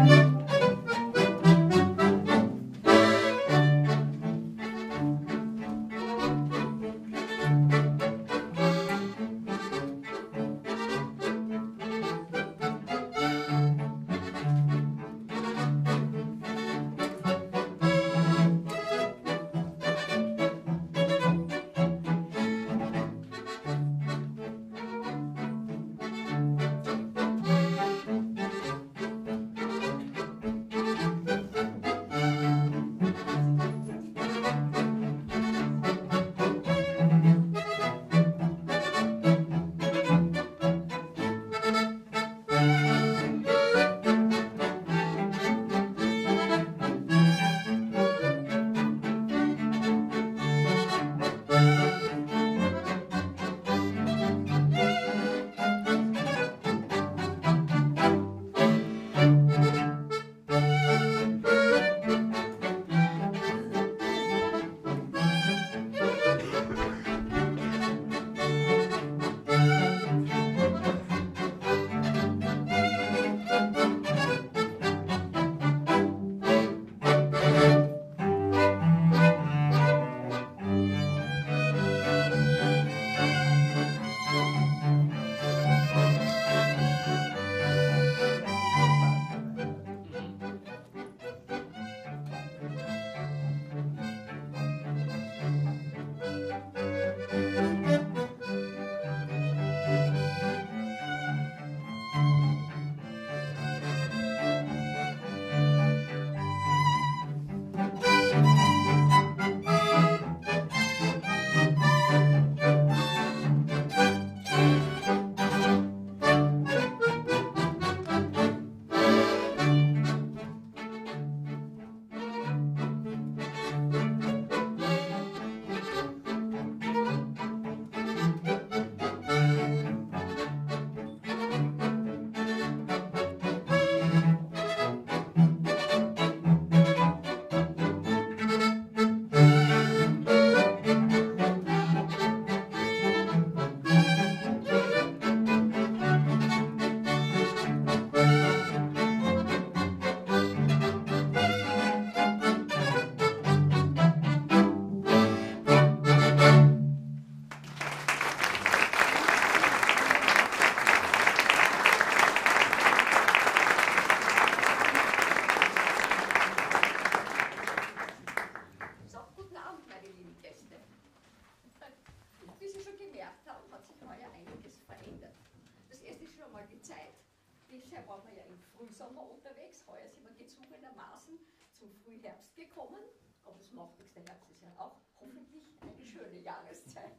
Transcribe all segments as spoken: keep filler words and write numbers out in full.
Frühherbst gekommen, aber es macht nichts, der Herbst ist ja auch hoffentlich eine schöne Jahreszeit.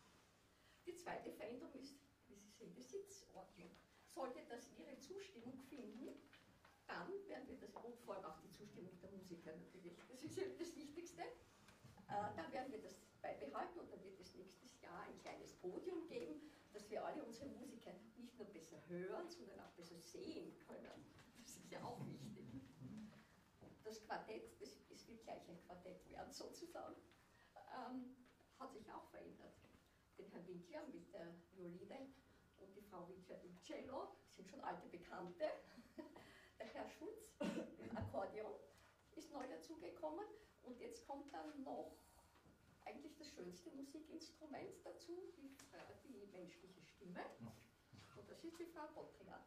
Die zweite Veränderung ist, wie Sie sehen, die Sitzordnung. Sollte das Ihre Zustimmung finden, dann werden wir das, und vor allem auch die Zustimmung der Musiker natürlich, das ist ja das Wichtigste, äh, dann werden wir das beibehalten und dann wird es nächstes Jahr ein kleines Podium geben, dass wir alle unsere Musiker nicht nur besser hören, sondern auch besser sehen können. Das ist ja auch wichtig. Das Quartett, das, das wird gleich ein Quartett werden sozusagen, ähm, hat sich auch verändert. Den Herrn Winkler mit der Violine und die Frau Winkler im Cello sind schon alte Bekannte. Der Herr Schulz im Akkordeon ist neu dazugekommen und jetzt kommt dann noch eigentlich das schönste Musikinstrument dazu, die, die menschliche Stimme. Und das ist die Frau Gottringer.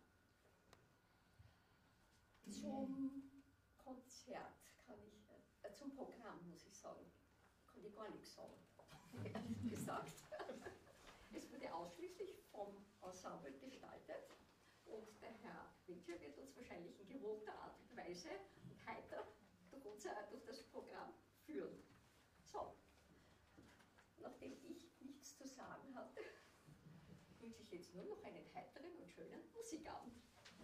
Zum Konzert kann ich, äh, zum Programm muss ich sagen, kann ich gar nichts sagen, ehrlich gesagt. Es wurde ausschließlich vom Ensemble gestaltet und der Herr Winkler wird uns wahrscheinlich in gewohnter Art und Weise und heiter durch, unser, durch das Programm führen. So, nachdem ich nichts zu sagen hatte, wünsche ich jetzt nur noch einen heiteren und schönen Musikabend.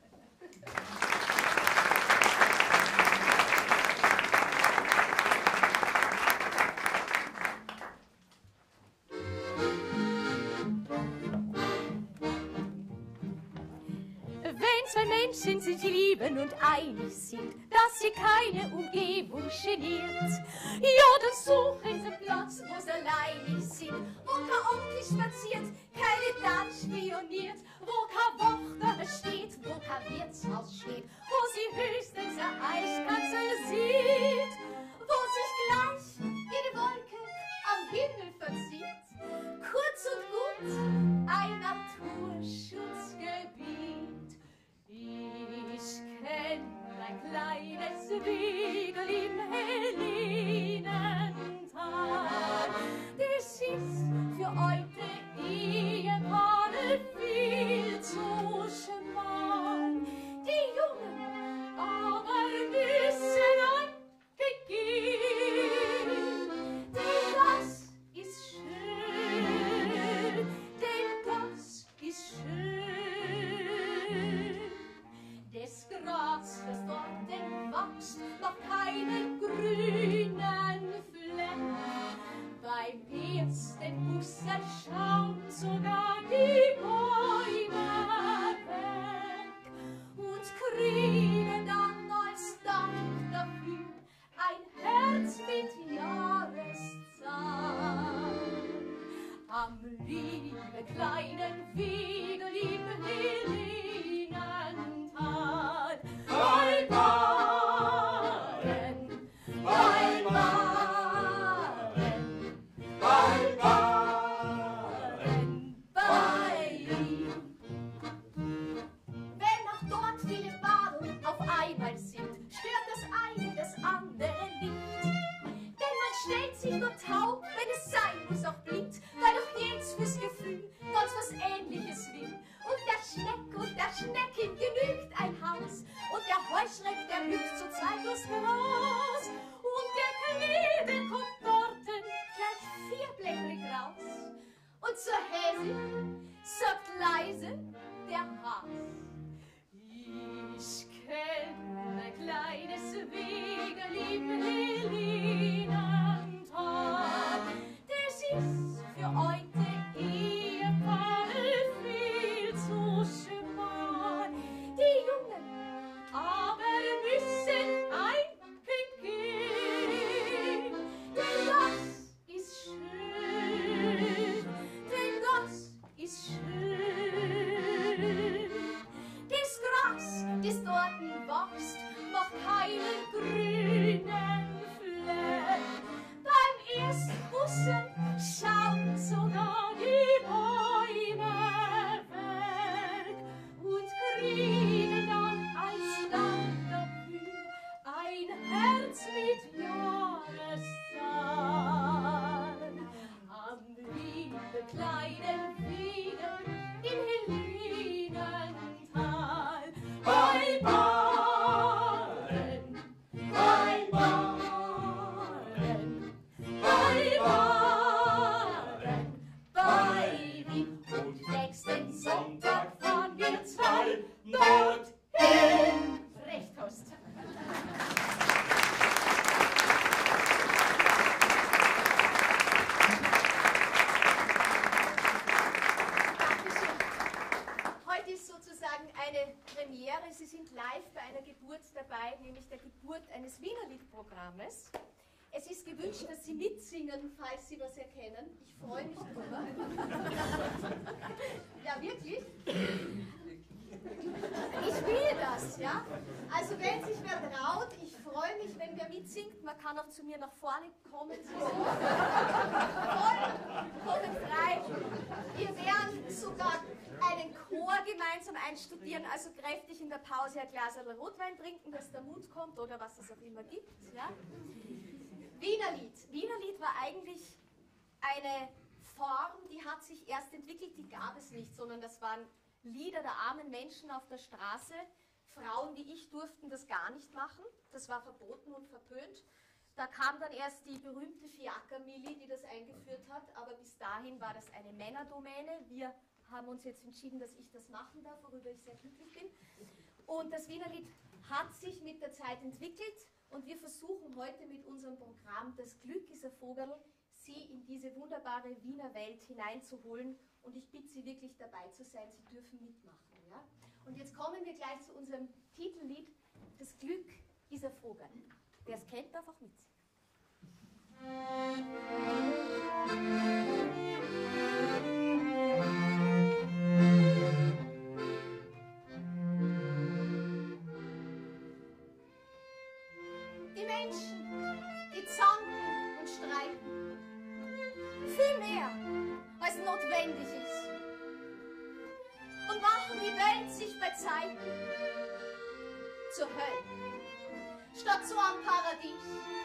Zwei Menschen sich lieben und einig sind, dass sie keine Umgebung geniert. Ja, dann suchen sie Platz, wo sie alleinig sind, wo kein Onkel spaziert, keine Damen spioniert, wo kein Wachter steht, wo kein Wirtshaus steht, wo sie höchstens eine Eiskatzel sieht, wo sich gleich wie die Wolke am Himmel verzieht. Kurz und gut ein Naturschutzgebiet. Ich kenn ein kleines Wiegel im Helenental. Das ist für heute Ehepaare viel zu schmal. Die Jungen aber müssen eingehen, denn das ist schön, denn das ist schön. Das Gras, das dort wächst, macht keinen grünen Fleck. Beim ersten Bus erschaut sogar die Bäume weg und kriegen dann als Dank dafür ein Herz mit Jahreszahl. Am lieben kleinen Wiegel im Helenental. Bei Baren, bei Baren, bei Baren, bei ihm. Wenn auch dort viele Baren auf einmal sind, stört das eine das andere nicht. Denn man stellt sich nur taub, wenn es sein muss, auch blind, weil doch jedes fürs Gefühl ganz was Ähnliches will. Und der Schneck und der Schneckin genügt ein Haus, und der Heuschreck, der hüpft so zeitlos heraus, und der Klebe kommt dorten gleich vierblättrig raus. Und zur Häsin sagt leise der Has: Ich kenn ein kleines Wiegel im Helenental. Das ist für heute Ehepaare viel zu schmal. Die Jungen aber müssen eingehen, denn das ist schön, denn das ist schön. Das Gras, das dort wächst, macht keinen grünen Fleck. Beim ersten Bussen schauen sogar die Bäume weg und kriegen dann als Dank dafür ein Herz mit Jahreszahl. Am lieben kleinen Wiegel im Helenental. Bei Baren, bei Baren, bei Baren, bei Wien. Und nächsten Sonntag fahren wir zwei dorthin. Recht hast. Dankeschön. Heute ist sozusagen eine Premiere. Sie sind live bei einer Geburt dabei, nämlich der Geburt eines Wienerliedprogrammes. Es ist gewünscht, dass Sie mitsingen, falls Sie was erkennen. Ich freue mich drüber. Ja, wirklich? Ich will das, ja? Also wenn sich wer traut, ich freue mich, wenn wer mitsingt. Man kann auch zu mir nach vorne kommen. Sie sind vollkommen frei. Wir werden sogar einen Chor gemeinsam einstudieren, also kräftig in der Pause ein Glas Rotwein trinken, dass der Mut kommt oder was es auch immer gibt. Ja? Wienerlied. Wienerlied war eigentlich eine Form, die hat sich erst entwickelt, die gab es nicht, sondern das waren Lieder der armen Menschen auf der Straße. Frauen wie ich durften das gar nicht machen, das war verboten und verpönt. Da kam dann erst die berühmte Fiaker-Milli, die das eingeführt hat, aber bis dahin war das eine Männerdomäne. Wir haben uns jetzt entschieden, dass ich das machen darf, worüber ich sehr glücklich bin. Und das Wienerlied hat sich mit der Zeit entwickelt und wir versuchen heute mit unserem Programm Das Glück ist ein Vogel, Sie in diese wunderbare Wiener Welt hineinzuholen. Und ich bitte Sie wirklich dabei zu sein, Sie dürfen mitmachen. Ja? Und jetzt kommen wir gleich zu unserem Titellied, Das Glück ist ein Vogel. Wer es kennt, darf auch mitsingen. viel mehr, als notwendig ist. Und machen die Welt sich bei Zeiten zur Hölle, statt zu einem Paradies.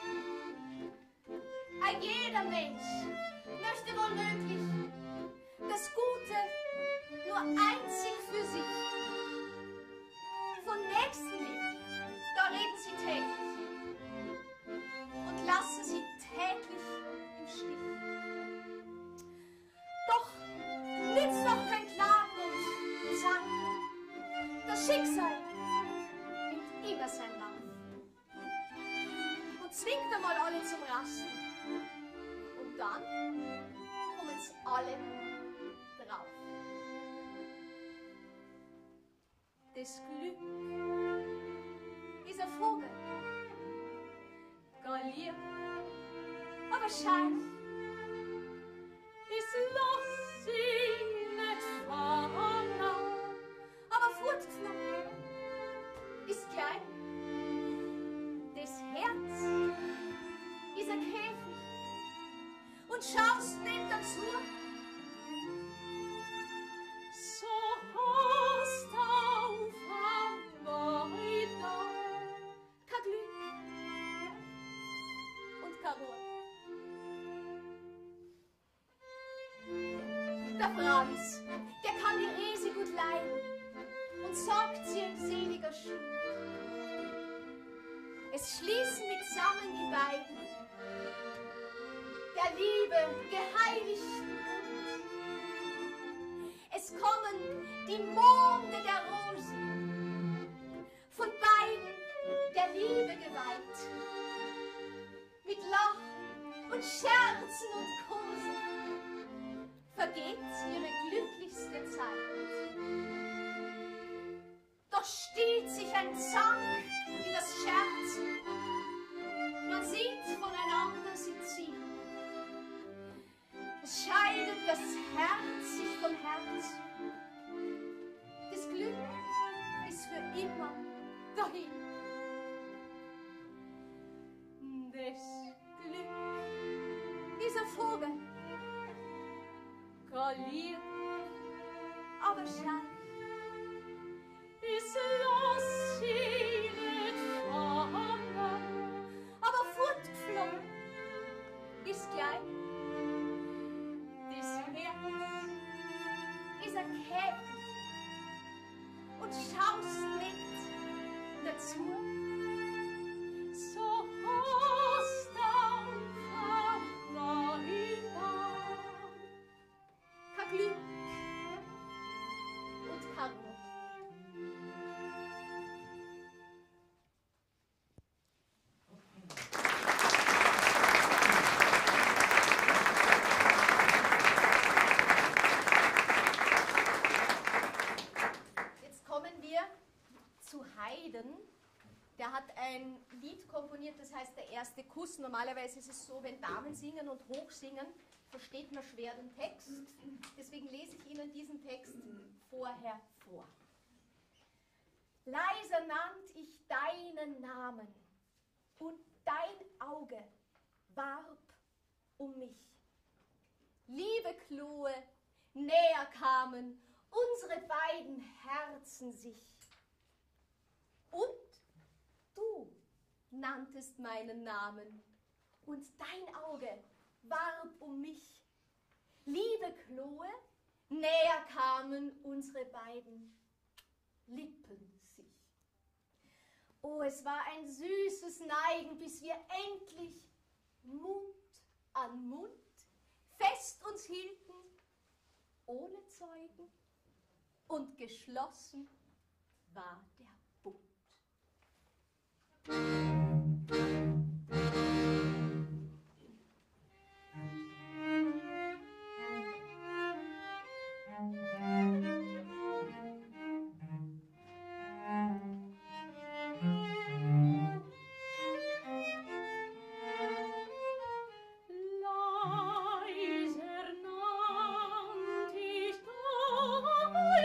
Ein jeder Mensch möchte womöglich das Gute nur einzig für sich. Von Nächstenliebe, da reden sie täglich und lassen sie täglich im Stich. Doch nützt doch kein Klagen und Zanken. Das Schicksal nimmt immer sein Lauf und zwingt einmal alle zum Rasten. Und dann kommen sie alle drauf. Das Glück ist ein Vogel, Gallier, aber scheint, es lass sie nicht fahren, aber fortgeflogen ist klein. Das Herz ist ein Käfig und schaust nicht dazu. So hast auf weiter kein Glück und kein Ruhe. Der Franz, der kann die Resi gut leiden und sorgt sie in seliger Stund. Es schließen mitsammen die beiden der Liebe geheiligten Bund. Es kommen die Monde der Rosen, von beiden der Liebe geweiht. Mit Lachen und Scherzen und Kosen vergeht ihre glücklichste Zeit. Doch stiehlt sich ein Zank in das Scherzen. Man sieht voneinander sie ziehen. Es scheidet das Herz sich vom Herz. Das Glück ist für immer dahin. Das Glück ist ein Vogel, Gallier, aber scheint, es lass sie nicht fahren, aber fortgeflogen ist gleich. Das Herz ist ein Käfig und schaust nicht dazu. So hast du weiter kein Glück und kein Ruhe. Der hat ein Lied komponiert, das heißt Der erste Kuss. Normalerweise ist es so, wenn Damen singen und hochsingen, versteht man schwer den Text. Deswegen lese ich Ihnen diesen Text vorher vor. Leiser nannt ich deinen Namen und dein Auge warb um mich. Liebe Chloe, näher kamen unsere beiden Herzen sich. Und du nanntest meinen Namen und dein Auge warb um mich. Liebe Chloe, näher kamen unsere beiden Lippen sich. Oh, es war ein süßes Neigen, bis wir endlich Mund an Mund fest uns hielten, ohne Zeugen, und geschlossen war der Bund.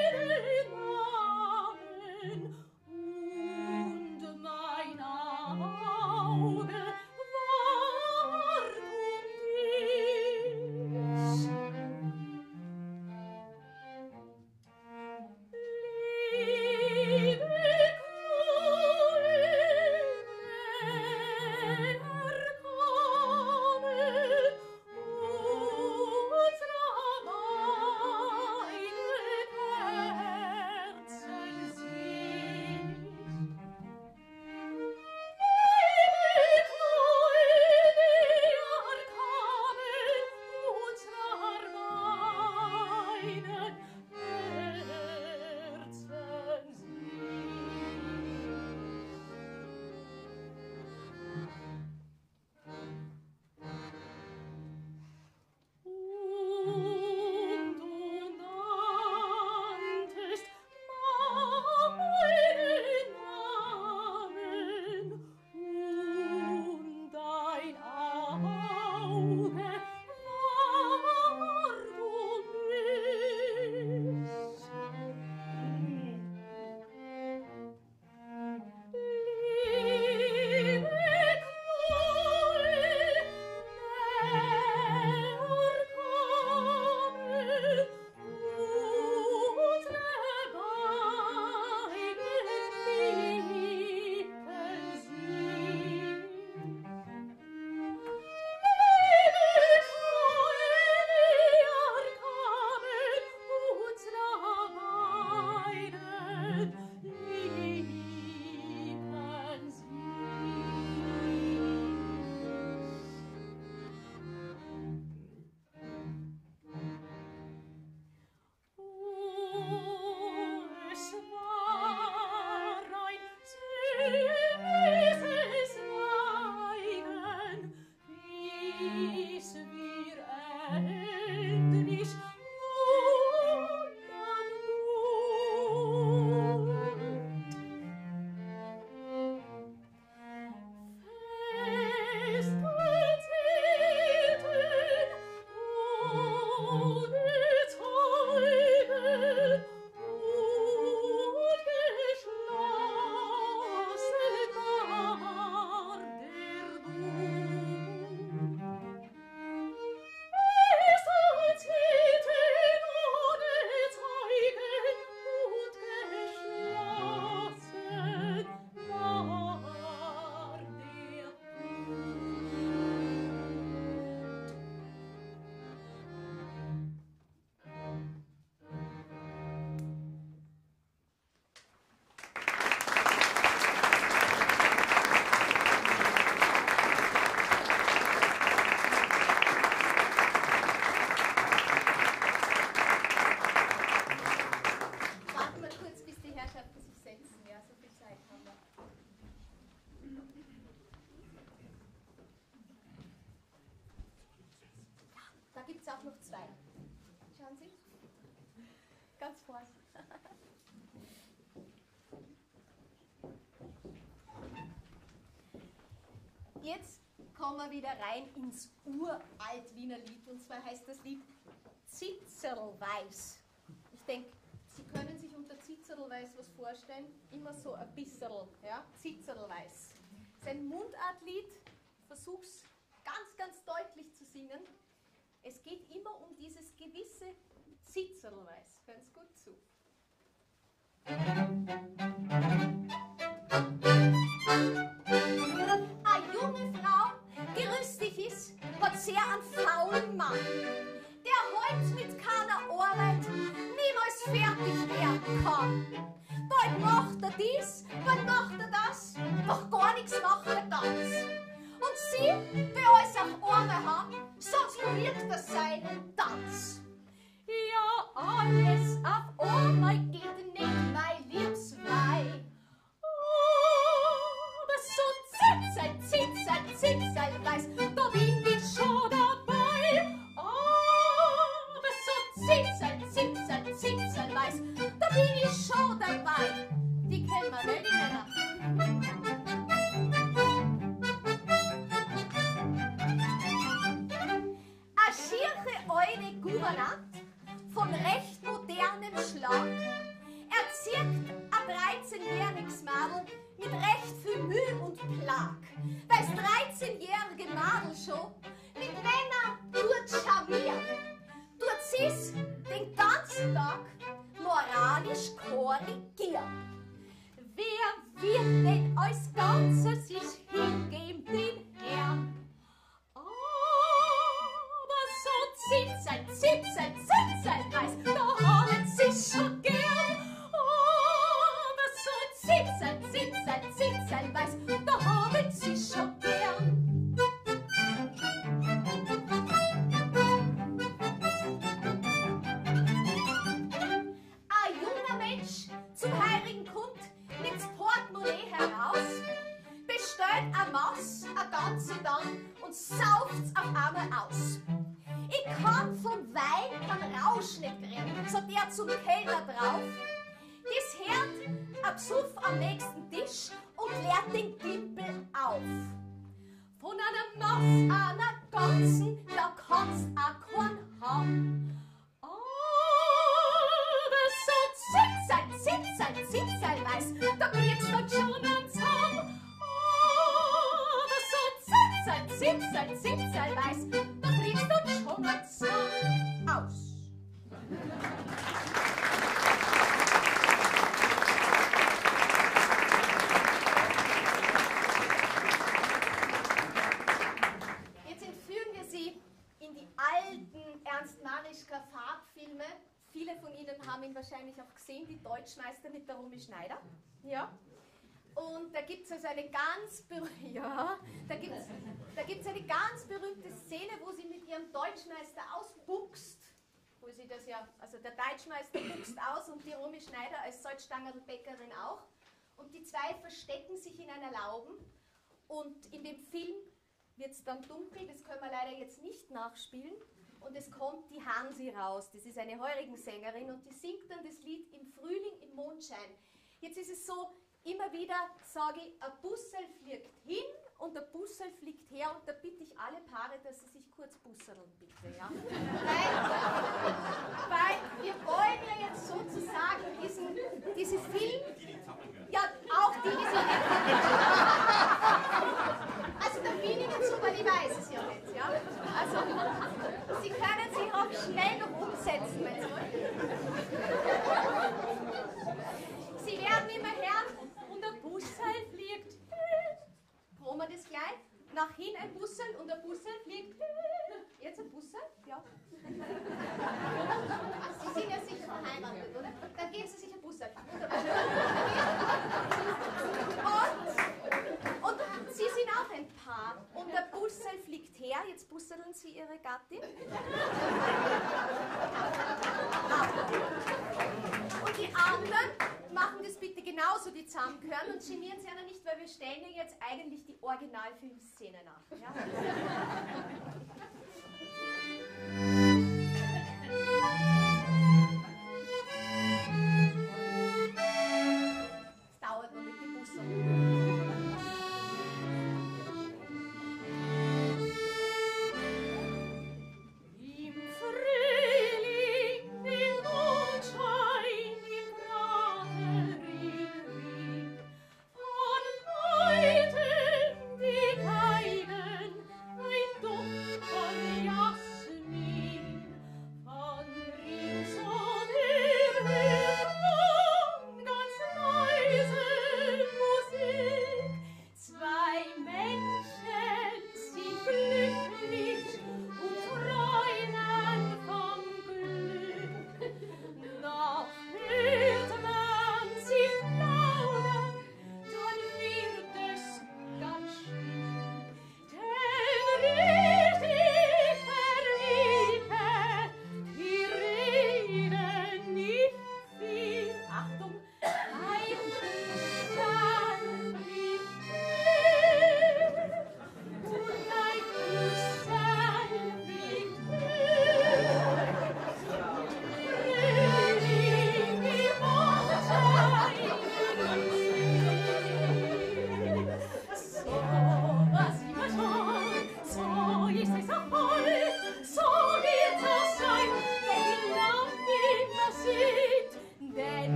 Und mein Arm Auch noch zwei. Schauen Sie. Ganz vorne. Jetzt kommen wir wieder rein ins Uralt-Wiener Lied. Und zwar heißt das Lied Zitzerlweiß. Ich denke, Sie können sich unter Zitzerlweiß was vorstellen. Immer so ein bisschen, ja? Zitzerlweiß. Das ist ein Mundartlied. Versuch's ganz, ganz deutlich zu singen. Es geht immer um dieses gewisse Zitzerlweiß. Hören Sie gut zu. Eine junge Frau, gerüstig ist, hat sehr einen faulen Mann. Der heut mit keiner Arbeit niemals fertig werden kann. Bald macht er dies, bald macht er das, doch gar nichts macht er ganz. Und sie will alles auf Arme haben, sonst verliert er seinen Tanz. Ja, alles auf Arme geht nicht, mein liebes Weih. Aber so Zitzel, Zitzel, Zitzerlweiß, da bin ich schon dabei. Aber so Zitzel, Zitzel, Zitzerlweiß, da bin ich schon dabei. Die kennen wir, ne, die Männer? Eure Gouvernante von recht modernem Schlag erzirkt ein dreizehnjähriges Madel mit recht viel Mühe und Plag. Weil's dreizehnjährige Madel schon mit Männern tut charmieren, tut sie's den ganzen Tag moralisch korrigieren. Wer wird denn als Ganzes sich hingeben den Herrn? Zitzel, Zitzel, Zitzerlweiß, da haben sie schon gern. Aber so Zitzel, Zitzel, Zitzerlweiß, da haben sie schon gern. schaut sie dann und sauft's auf einmal aus. Ich kann vom Wein kein Rausch nicht kriegen, so der zum Kellner drauf. Das hört ein Psuff am nächsten Tisch und leert den Gimpel auf. Von einer Maß, einer ganzen, da kannst auch keinen haben. Aber so Zickseil, Zickseil, Zickseilweis, da kriegst du schon einen Zaum. Aber so Zickseil, Zickseil, Zickseilweis, da kriegst du schon einen Zaum aus. Ernst Marischka Farbfilme. Viele von Ihnen haben ihn wahrscheinlich auch gesehen, die Deutschmeister mit der Romy Schneider. Ja. Und da gibt es also eine ganz, ja, da gibt's, da gibt's eine ganz berühmte Szene, wo sie mit ihrem Deutschmeister ausbuchst. Wo sie das ja, also der Deutschmeister buchst aus und die Romy Schneider als Salzstangerlbäckerin auch. Und die zwei verstecken sich in einer Lauben. Und in dem Film wird es dann dunkel, das können wir leider jetzt nicht nachspielen. Und es kommt die Hansi raus, das ist eine Heurigen-Sängerin und die singt dann das Lied Im Frühling im Mondschein. Jetzt ist es so, immer wieder sage ich, ein Bussel fliegt hin und der Bussel fliegt her und da bitte ich alle Paare, dass sie sich kurz busseln, bitte. Ja? weil, weil wir wollen ja jetzt sozusagen diesen, diesen Film, ja auch die, die so also da bin ich nicht so, weil ich weiß es ja nicht. Ja? Also, Sie können sich auch schnell noch umsetzen, wenn Sie wollen. Sie werden immer hören und der Bussel fliegt. Proben wir das gleich? Nach hin ein Bussel und der Bussel fliegt. Jetzt ein Bussel? Ja. Sie sind ja sicher verheiratet, oder? Dann geben Sie sich ein Bussel. Und, und Sie sind auch ein Paar. Und der Bussel fliegt her. Jetzt busseln Sie Ihre Gattin. Und die anderen machen das bitte genauso, die zusammengehören und genieren Sie ja nicht, weil wir stellen Ihnen jetzt eigentlich die Originalfilmszene nach. Ja? Es dauert noch mit den Bussen. Die Geigen, ein Duft von Jasmin.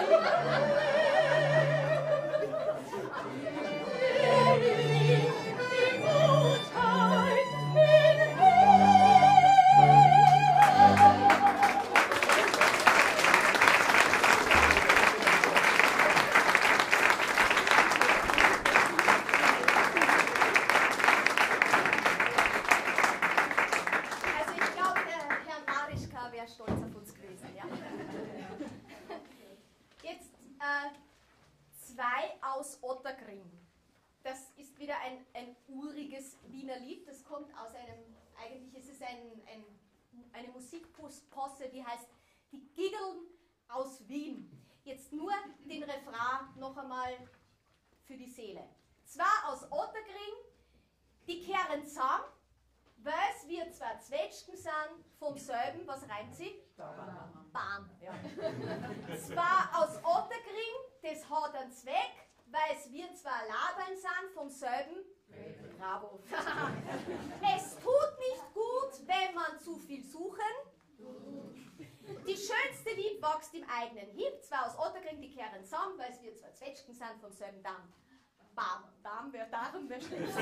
Eine Musikposse, die heißt Die Giggeln aus Wien. Jetzt nur den Refrain noch einmal für die Seele. Zwar aus Otterkring, die kehren zusammen, weil es wir zwei Zwetschgen sind, vom selben, was reimt sie? Bam. Bam. Ja. Zwar aus Otterkring, das hat einen Zweck, weil es wir zwei Labern sind, vom selben. Bravo. Es tut nicht gut, wenn man zu viel suchen. Die schönste Lieb wächst im eigenen Hieb. Zwar aus Otterkring, die kehren zusammen, weil es wir zwei Zwetschgen sind vom selben Damm. Bam, Darm, wer darum, wer schläft.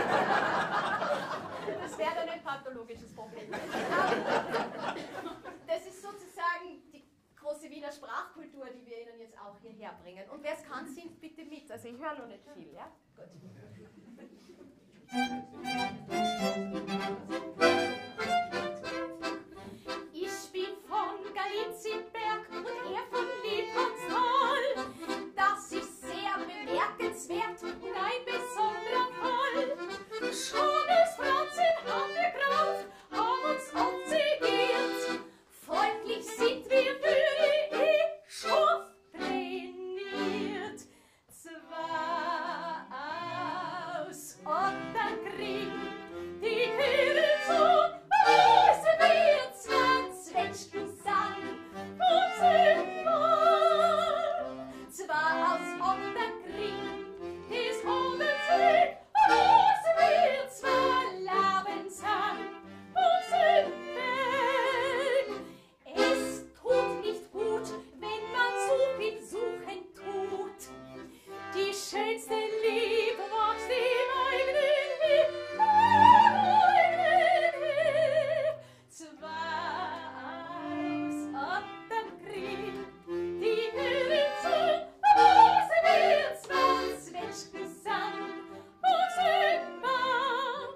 Das wäre dann ein pathologisches Problem. Das ist sozusagen die große Wiener Sprachkultur, die wir Ihnen jetzt auch hierher bringen. Und wer es kann, singt bitte mit. Also ich höre noch nicht viel, ja? Gut. Ich bin von Galizienberg und er von Liebhanstal. Das ist sehr bemerkenswert und ein besonderer Fall. Schon als Franzen haben wir Kraft, haben uns observiert. Folglich sind wir für die Schaft trainiert. Zwar aus Otterkring, die kehren zu, es wird zwar Zwetschgen sind, und sind mal. Zwar aus Otterkring, des Hobelsweg, es wird zwar Laben sein, und sind weg. Es tut nicht gut, wenn man zu viel suchen tut. Die schönste Liebe wächst im eigenen Hieb, eigenen Hieb. Zwar aus Otterkring, die kehren zu, es wird zwar Zwetschgen sein, und sind warm.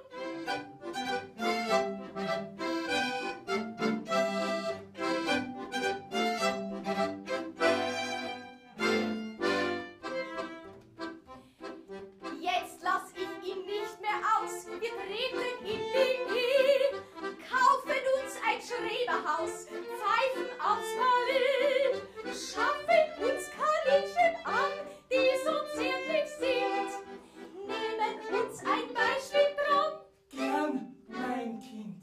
Jetzt lass ich ihn nicht mehr aus, wir treten in die Ehe, kaufen uns ein Schreberhaus, pfeifen aufs Palais, schaffen uns Kaninchen an, die so zärtlich sind, nehmen uns ein Beispiel dran. Gern, mein Kind.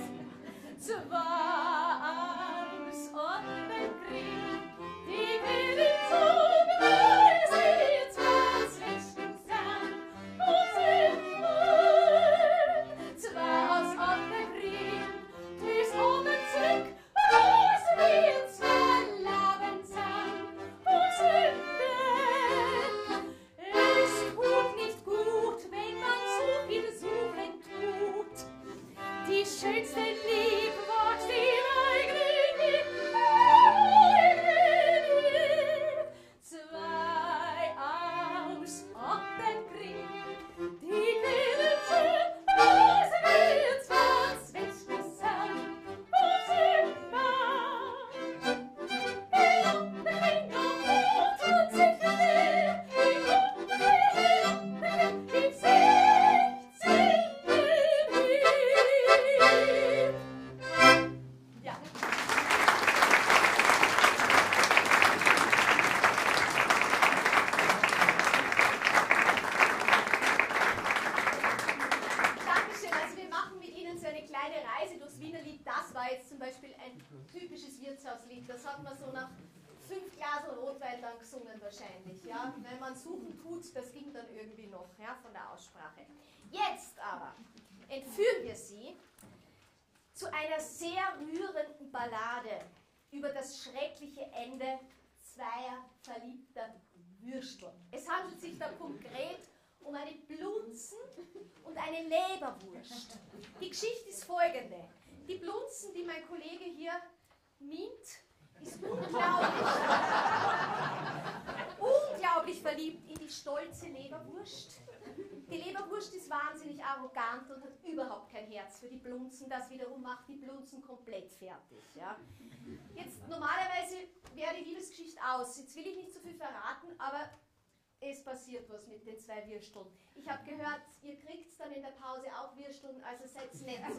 Zwar aus Otterkring, die kehren zu, es wird zwar Zwetschgen sein, und sind mal. Zwar aus Otterkring, des Hobelsweg, es wird zwar Laben sein, und sind weg. Es tut nicht gut, wenn man zu viel suchen tut. Die schönste Liebe wächst im eigenen Hieb, eigenen Hieb. Zwei aus Otterkring, die kehren zu, es wird zwar Zwetschgen sein, und sind warm. In Otterkring noch tut sich mehr, in Otterkring, im sechzehnten Hieb. Ja. Dankeschön. Also wir machen mit Ihnen so eine kleine Reise durchs Wienerlied. Das war jetzt zum Beispiel ein typisches Wirtshauslied. Das hat man so nach fünf Glasel Rotwein dann gesungen wahrscheinlich. Ja? Wenn man suchen tut, das ging dann irgendwie noch, ja, von der Aussprache. Jetzt aber entführen wir Sie zu einer sehr rührenden Ballade über das schreckliche Ende zweier verliebter Würstel. Es handelt sich da konkret um eine Blunzen und eine Leberwurst. Die Geschichte ist folgende. Die Blunzen, die mein Kollege hier mint, ist unglaublich, unglaublich verliebt in die stolze Leberwurst. Die Leberwurst ist wahnsinnig arrogant und hat überhaupt kein Herz für die Blunzen. Das wiederum macht die Blunzen komplett fertig. Ja. Jetzt, normalerweise wäre die Liebesgeschichte aus. Jetzt will ich nicht so viel verraten, aber es passiert was mit den zwei Würsteln. Ich habe gehört, ihr kriegt dann in der Pause auch Würsteln, also seid's nett. Also,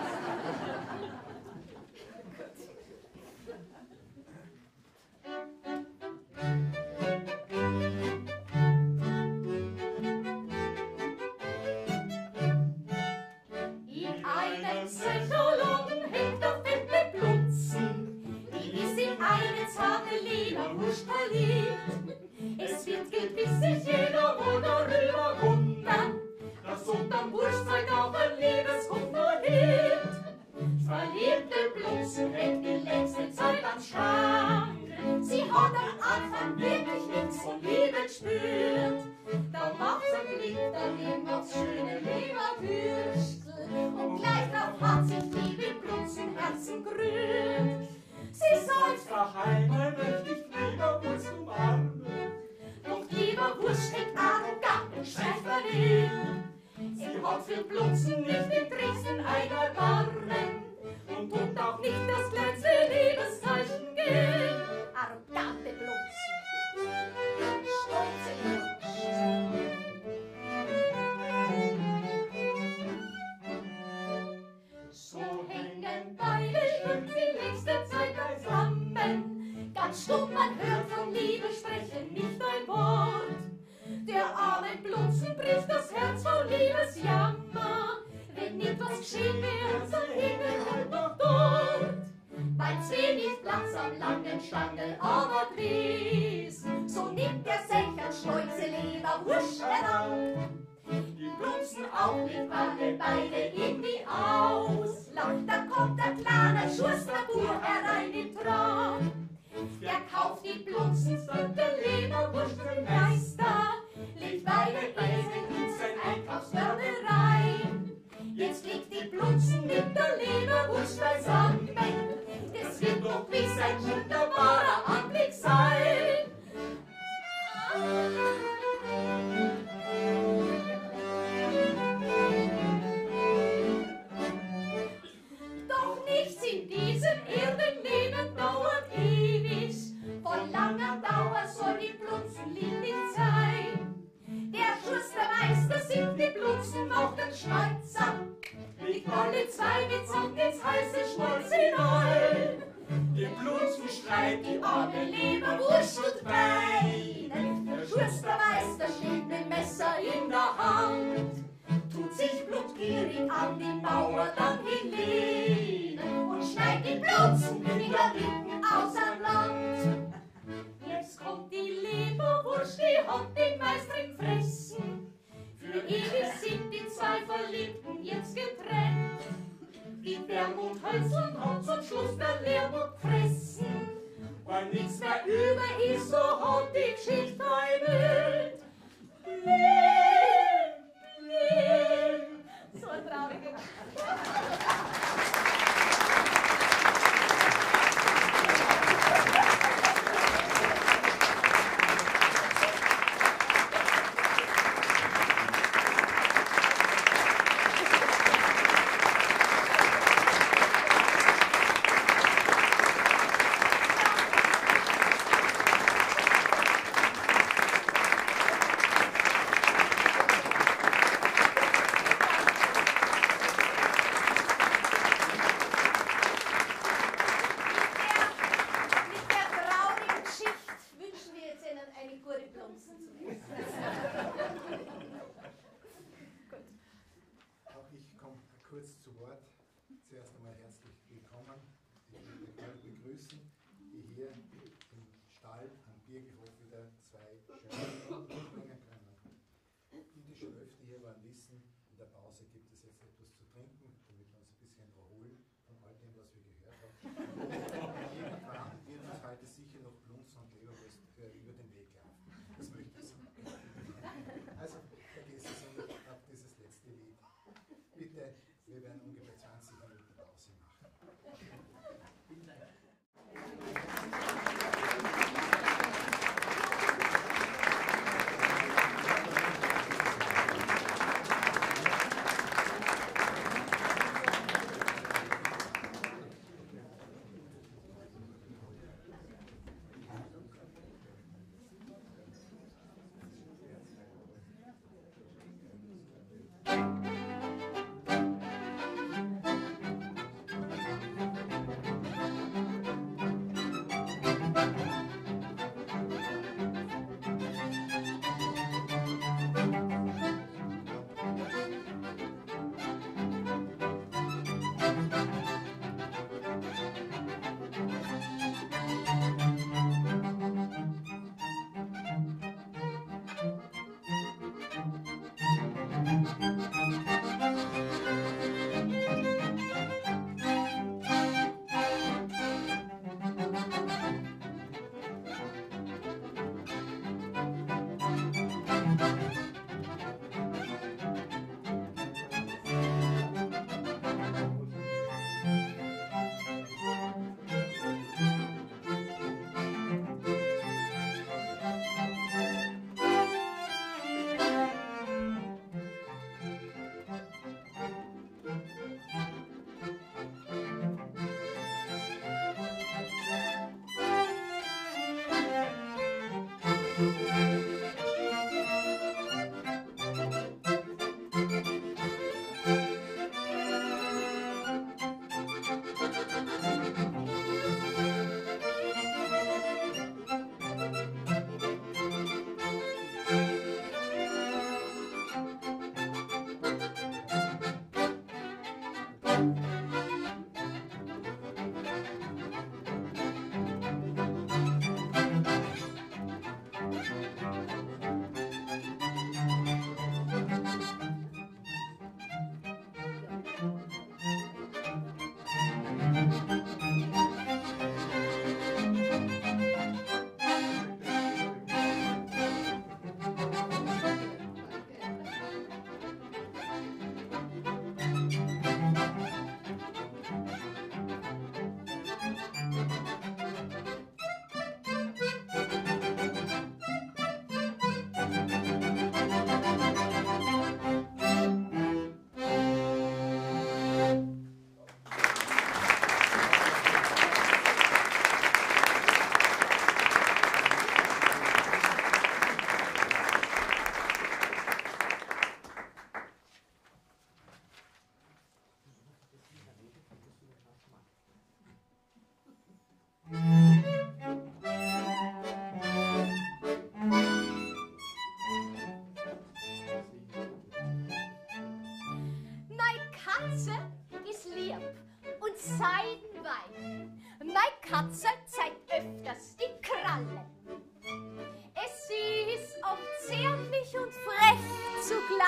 in einem Zecherladen hängt der fette Blunzen, die ist in eine zarte Leberwurst verliebt. Es wird gewiss sich jeder wohl darüber wundern, dass unterm Wurstzeug auch ein Liebeskummer liegt. Verliebte Blunzen hält die längste Zeit am Schrank. Sie hat am Anfang wirklich nichts von Liebe gespürt. Da macht sie Blick daneben aufs schöne Leberwürstel und gleich darauf hat sich Liebe Blunzen Herzen gerührt. Sie seufzt, Ach, einmal möchte ich Leberwurst umarmen. doch Leberwurst steckt arrogant und steif daneben. Sie hat für Blunzen nicht den Dresden ein Erbarmen und tut auch nicht das kleinste Liebeszeichen geben. Arrogante Blunzen, stolze Wurst. So hängen beide schon die längste Zeit beisammen. Ganz stumm, man hört von Liebe sprechen nicht ein Wort. Der armen Blunzen bricht das Herz vor Liebesjammer. Wenn nicht was geschehen wäre, so hängen halt noch dort. Weil's wenig Platz am langen Stange aber quies, so nimmt der Secher stolze Leberwurst heran. Die Blunzen auch nicht alle beide in die Auslacht. Da kommt der kleine Schusterbur herein im Traum. Der kauft die Blunzen, sagt der Leberwurstelmeister, legt beide Esel in sein Einkaufsbörde rein. Jetzt liegt die Blunzen mit der Leberwurst beisammen. Es wird doch gewiss ein wunderbarer Anblick sein. Doch nichts in diesem Erdenleben dauert ewig. Von langer Dauer soll die Blunzenlied nicht sein. Der Schustermeister singt die Blunzen auf den Schnäuzer, legt alle zwei mitsamt ins heiße Schmolz hinein. Die Blunzen schreit, Die arme Leberwurst und weinen. Der Schustermeister steht mit Messer in der Hand, tut sich blutgierig an die Mauer dann hinlehnen und schneidet die Blunzen in der Rippen außer Land. Jetzt kommt die Leberwurst, die hat den Meister fressen. Für ewig sind die zwei Verliebten jetzt getrennt. Die Bermund Hölzl hat zum Schluss der Lehrbuch gefressen. weil nichts mehr Über ist, so hat die Geschichte ein Bild. So ein trauriger. Sicher noch Blunzen und Leberwurst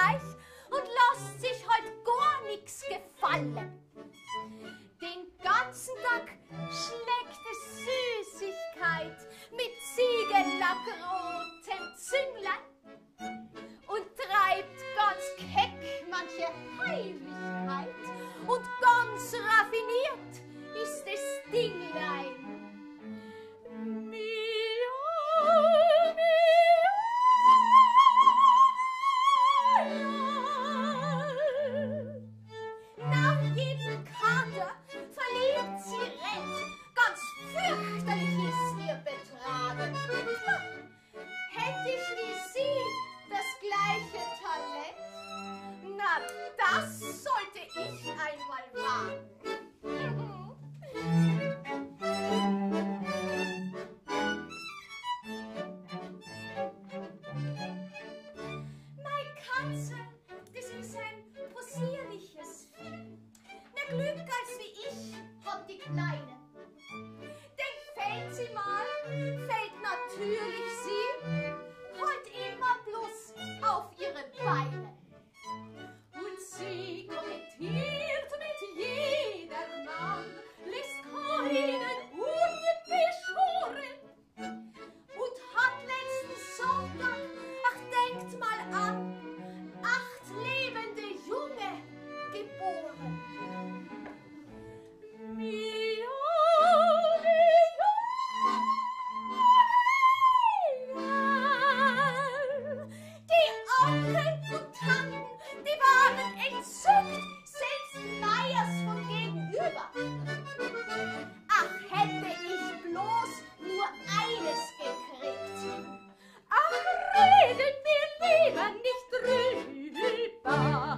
gleich und lässt sich halt gar nichts gefallen. Den ganzen Tag schlägt es Süßigkeit mit ziegenlackrotem Zünglein und treibt ganz keck manche Heimlichkeit und ganz raffiniert ist das Dinglein. Nach jedem Kater verliebt sie rennt, ganz fürchterlich ist ihr Betragen. Hätte ich wie sie das gleiche Talent, na, das sollte ich einmal wagen. Mein Katze, das ist ein possierliches Vieh. Mehr Glück als wie ich hat die Kleine. Denn fällt sie mal, fällt natürlich sie halt immer bloß auf ihre Beine. Und sie kokettiert mit jedermann, lässt keinen ungeschoren. Und hat letzten Sonntag, ach denkt mal an, acht lebende Junge geboren. Miau, miau. Die Onkel und Tanten, die waren entzückt, selbst Meyers von gegenüber. Ach, hätte ich bloß nur eines gekriegt. Ach, redet mir lieber nicht drüber.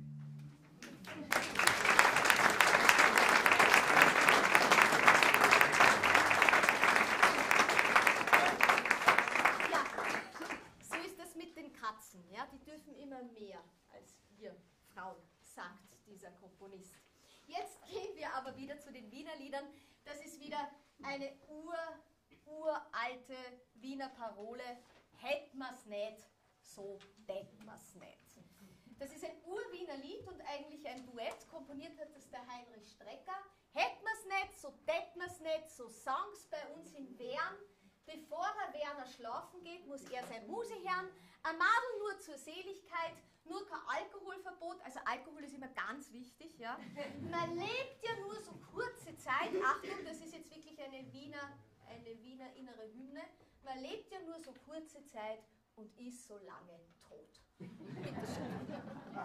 Ja, so ist das mit den Katzen. Ja, die dürfen immer mehr als wir Frauen, sagt dieser Komponist. Jetzt gehen wir aber wieder zu den Wiener Liedern. Das ist wieder eine ur, uralte Wiener Parole. Hätt man's nicht, so tät man's nicht. Das ist ein Ur-Wiener Lied und eigentlich ein Duett. Komponiert hat das der Heinrich Strecker. Hätt man's nicht, so tät man's nicht, so sang's bei uns in Wern. Bevor Herr Werner schlafen geht, muss er sein Muse hören. Ein Madel nur zur Seligkeit, nur kein Alkoholverbot. Also Alkohol ist immer ganz wichtig, ja. Man lebt ja nur so kurze Zeit. Achtung, das ist jetzt wirklich eine Wiener, eine Wiener innere Hymne. Man lebt ja nur so kurze Zeit und ist so lange tot. Bitte schön.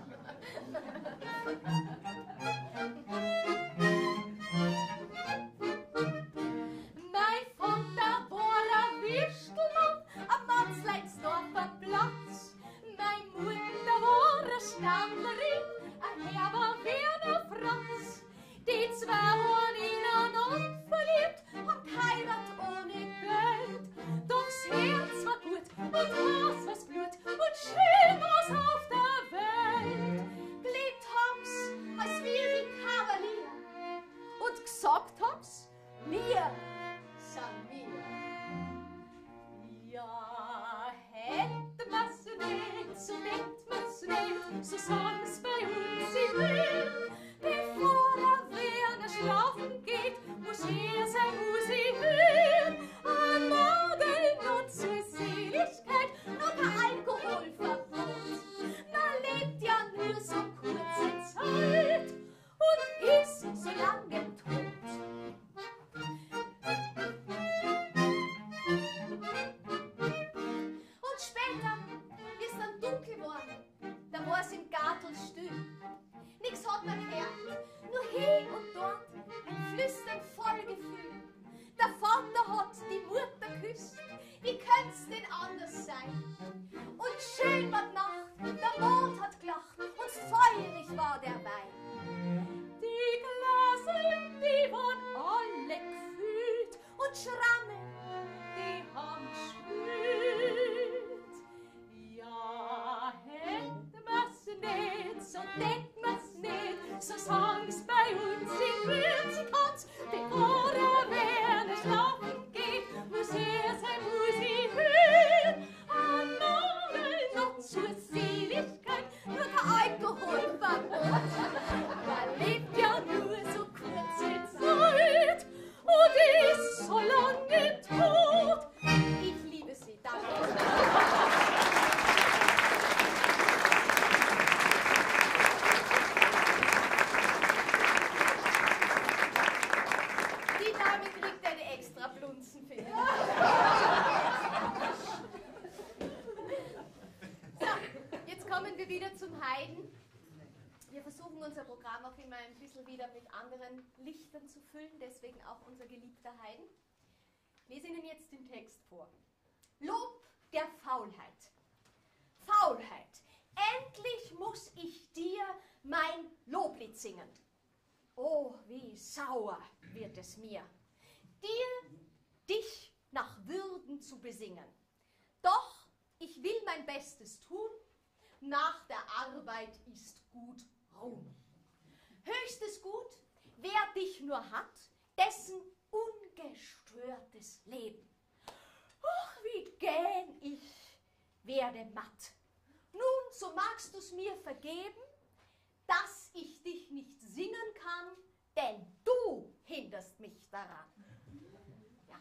Mein Vater war ein Wirstelmann am Matzleinsdorfer Platz. Meine Mutter war eine Stammlerin, ein Herr war Werner Franz. Die zwei waren ineinander verliebt, haben geheiratet ohne Geld. Doch das Herz war gut und Haus war's Blut und schön war's auf der Welt. Gelebt haben's, als wir die Kavalier, und gesagt haben's, wir sind wir. Ja, hätte man's nicht, so hätt man's nicht, so sagen's bei uns in Wien. Bevor er Werner schlafen geht, muss er sein Musi hören. Ein Madel nur zur Seligkeit, nur kein Alkoholverbot. Man lebt ja nur so kurze Zeit und ist so lange tot. Und später, wie es dann dunkel worden, da war's im Gartel still. Nix hat man gehört, nur hier und dort ein Flüstern voll Gefühl. Der Vater hat die Mutter küsst, wie könnt's denn anders sein? Und schön war die Nacht, der Mond hat gelacht und feurig war der Wein. Die Glaseln, die waren alle gefüllt und Schrammen, die haben geschwült. Ja, hätt man's nicht, so denkt man's nicht, so sang's bei uns in Wien. Sie kann's, bevor er Werner schlafen geht, muss er sein Musi hören. An Nadel noch zur Seligkeit, heute wieder zum Haydn. Wir versuchen unser Programm auch immer ein bisschen wieder mit anderen Lichtern zu füllen, deswegen auch unser geliebter Haydn. Ich lese Ihnen jetzt den Text vor. Lob der Faulheit. Faulheit, endlich muss ich dir mein Loblied singen. Oh, wie sauer wird es mir, dir, dich nach Würden zu besingen. Doch ich will mein Bestes tun, nach der Arbeit ist gut Ruhm. Höchstes Gut, wer dich nur hat, dessen ungestörtes Leben. Ach, wie gähn ich werde matt. Nun, so magst du's mir vergeben, dass ich dich nicht singen kann, denn du hinderst mich daran. Ja.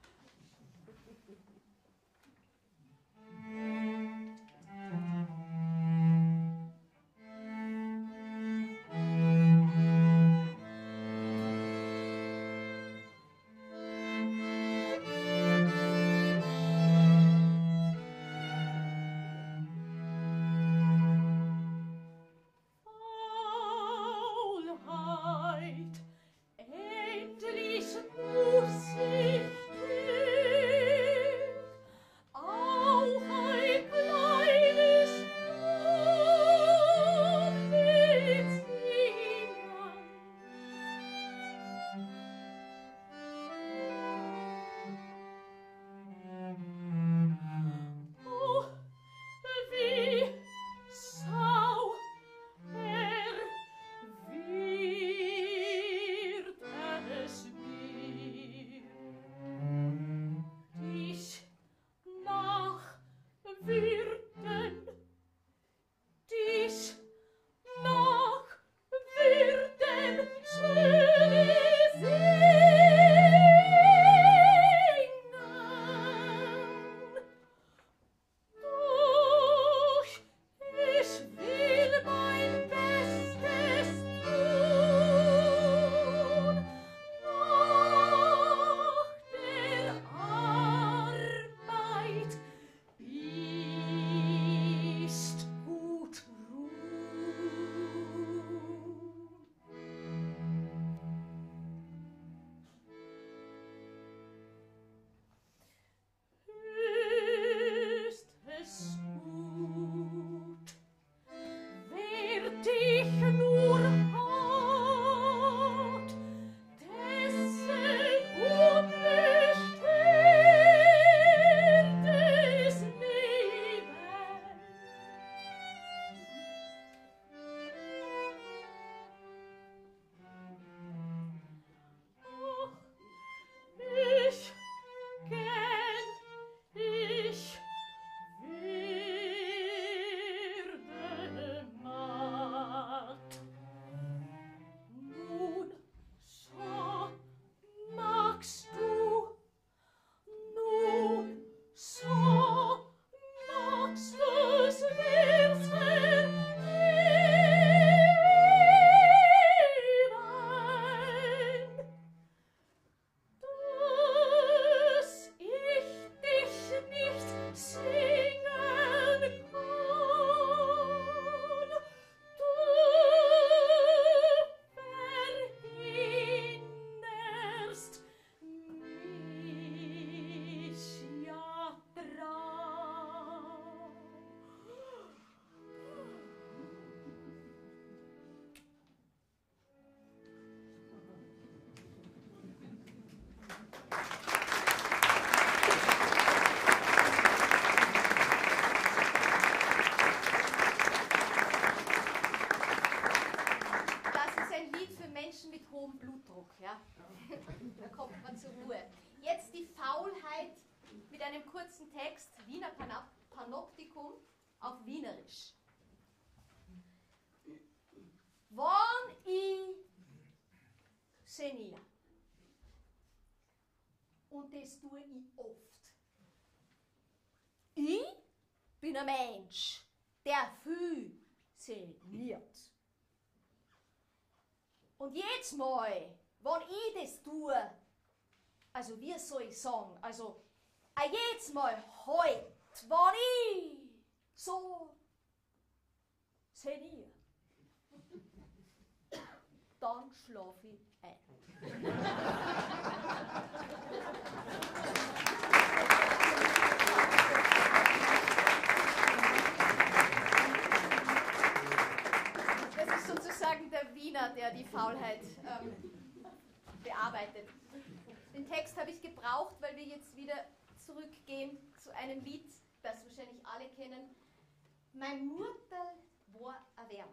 Da kommt man zur Ruhe. Jetzt die Faulheit mit einem kurzen Text, Wiener Panoptikum auf Wienerisch. Wann ich sinniere, und das tue ich oft, ich bin ein Mensch, der viel sinniert. Und jetzt mal, wenn ich das tue, also wie soll ich sagen, also jetzt mal heut, wenn ich so zehn Uhr. Dann schlafe ich ein. Das ist sozusagen der Wiener, der die Faulheit ähm, bearbeitet. Den Text habe ich gebraucht, weil wir jetzt wieder zurückgehen zu einem Lied, das wahrscheinlich alle kennen. Mein Murterl war ein Wärmer.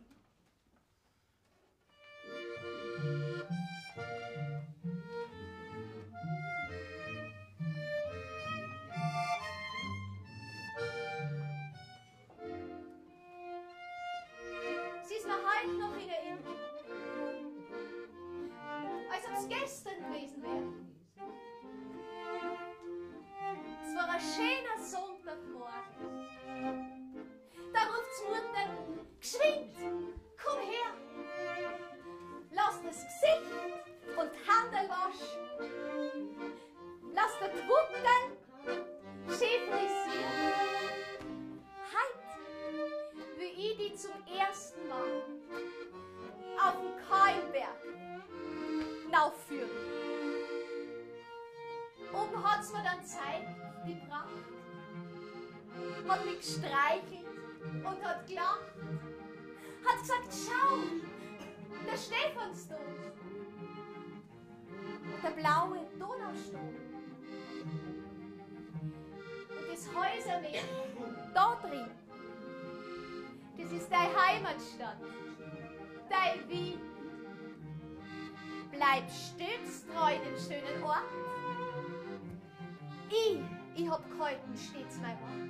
Sie ist mir heute noch in Erinnerung, als ob es gestern gewesen wäre. Es war ein schöner Sonntagmorgen. Da ruft's Mutter, geschwind, komm her. Lass das Gesicht und Handel waschen. Lass das Wuckeln schön frisieren. Heut will ich die zum ersten Mal auf den Kalmberg aufführen. Oben hat's mir dann Zeit gebracht, hat mich gestreichelt und hat gelacht, hat gesagt, schau, der Stephansdom, der blaue Donaustrom und das Häusermeer da drin, das ist deine Heimatstadt, dein Wien. Bleib stets treu dem schönen Ort. Ich, ich hab gehalten stets mein Wort.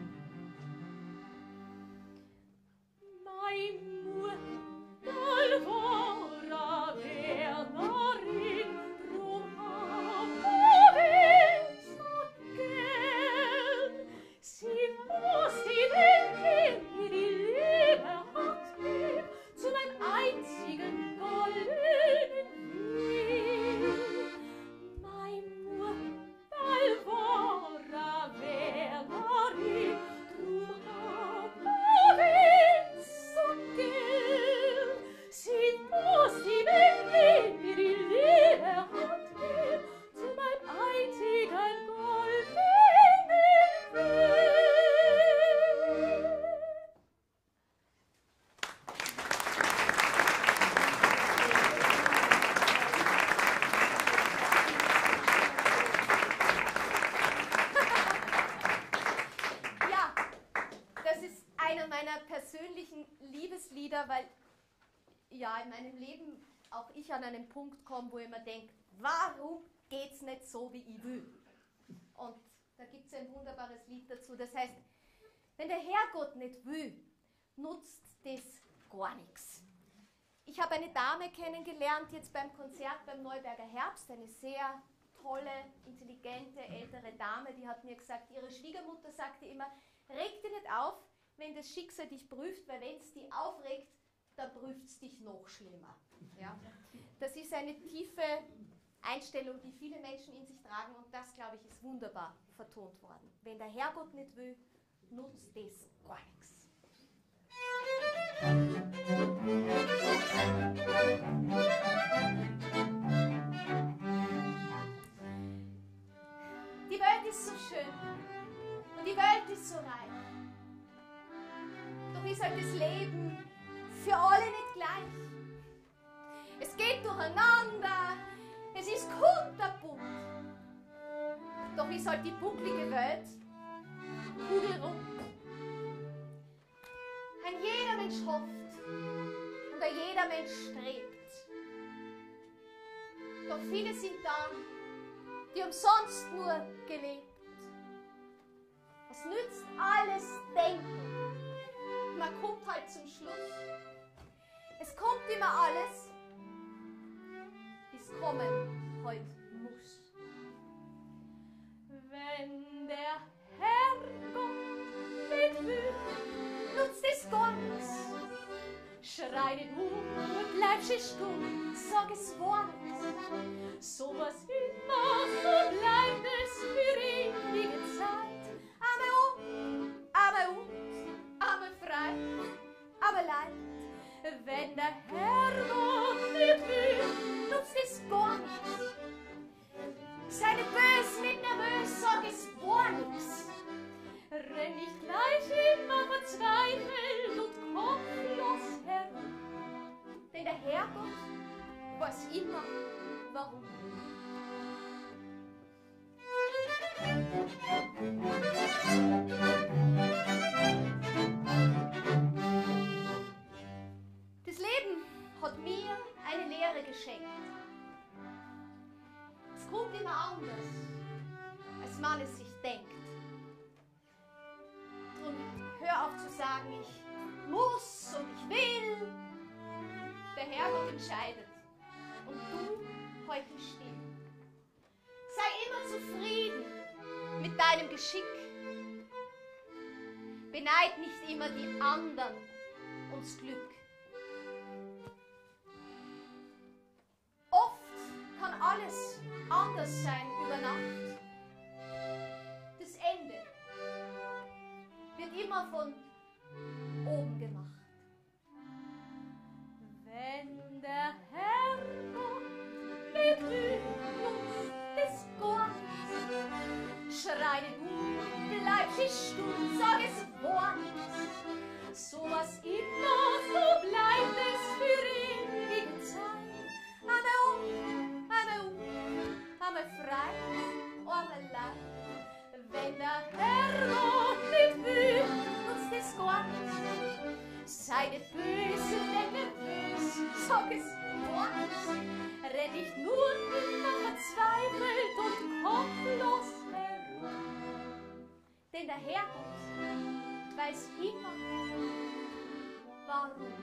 Mein Murterl war eine Wärnerin, drum hab ich so gern. Sie muss die Welt mir die Liebe hat gegeben, zu meinem einzigen goldenen Wien. Mein Murterl war eine Wärnerin, drum hab ich so gern. Sie muss die Welt mir die Liebe hat gegeben, zu meinem einzigen goldenen Wien. Ja, das ist einer meiner persönlichen Liebeslieder, weil ja in meinem Leben auch ich an einen Punkt komme, wo ich mir denke, warum geht's nicht so, wie ich will? Und da gibt es ein wunderbares Lied dazu, das heißt, wenn der Herrgott nicht will, nutzt das gar nichts. Ich habe eine Dame kennengelernt, jetzt beim Konzert beim Neuberger Herbst, eine sehr tolle, intelligente, ältere Dame, die hat mir gesagt, ihre Schwiegermutter sagte immer, reg dich nicht auf, wenn das Schicksal dich prüft, weil wenn es dich aufregt, dann prüft es dich noch schlimmer. Ja? Das ist eine tiefe Einstellung, die viele Menschen in sich tragen und das, glaube ich, ist wunderbar vertont worden. Wenn der Herrgott nicht will, nutzt das gar nichts. Die Welt ist so schön und die Welt ist so reich. Doch ist halt das Leben für alle nicht gleich. Es geht durcheinander, es ist kunterbunt. Doch ist halt die bucklige Welt kugelrund. Ein jeder Mensch hofft und ein jeder Mensch strebt. Doch viele sind da, die umsonst nur gelebt. Es nützt alles Denken. Man kommt halt zum Schluss. Es kommt immer alles, wie es kommen heute muss. Wenn der Herrgott nicht will, nutzt es gar nichts. Schrei den Hut, bleib schön stumm, sag es Wort. So was immer, so bleibt es für ewige Zeit. Ame um, ame um, ame frei, leid. Wenn der Herrgott nicht will, nutzt es gar nichts. Sei nicht bös, nicht nervös, sag es gar nichts. Renn nicht gleich immer verzweifelt und kopflos herum. Denn der Herrgott weiß immer, warum. Das Leben hat mir eine Lehre geschenkt. Es kommt immer anders, als man es sich denkt. Drum hör auf zu sagen, ich muss und ich will. Der Herrgott entscheidet und du heute still. Sei immer zufrieden mit deinem Geschick. Beneid nicht immer die anderen ums Glück. Oft kann alles anders sein über Nacht. Das Ende wird immer von oben gemacht. Wenn der Herrgott nicht will, nutzt es gar nichts. Schrei nicht um, bleib sie stumm, sag es gar nichts. So was immer, so bleibt es für ewige Zeit. Einmal um, einmal um, einmal frei, einmal leid. Wenn der Herrgott nicht will, nutzt es gar nichts. Sei nicht böse, denn nervös, sag es gar nichts. Renn nicht nur immer verzweifelt und kopflos herum. Denn der Herrgott weiß immer, warum.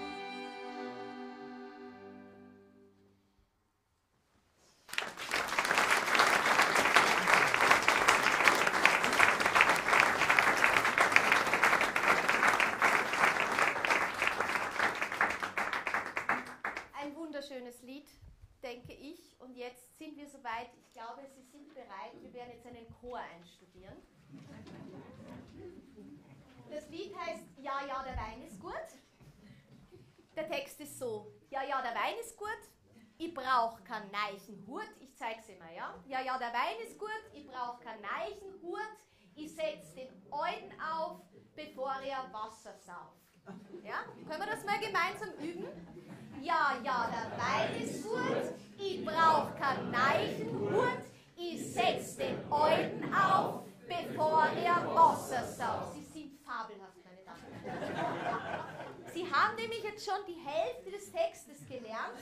Schönes Lied, denke ich. Und jetzt sind wir soweit. Ich glaube, Sie sind bereit. Wir werden jetzt einen Chor einstudieren. Das Lied heißt Ja, ja, der Wein ist gut. Der Text ist so. Ja, ja, der Wein ist gut. Ich brauch keinen neichen Hut. Ich zeig's immer, ja? Ja, ja, der Wein ist gut. Ich brauch keinen neichen Hut. Ich setz den alten auf, bevor er Wasser sauft. Ja? Können wir das mal gemeinsam üben? Ja, ja, der Wein ist gut, ich brauch keinen Neichenhut, ich setz den Alten auf, bevor er Wasser saugt. Sie sind fabelhaft, meine Damen und Herren. Sie haben nämlich jetzt schon die Hälfte des Textes gelernt.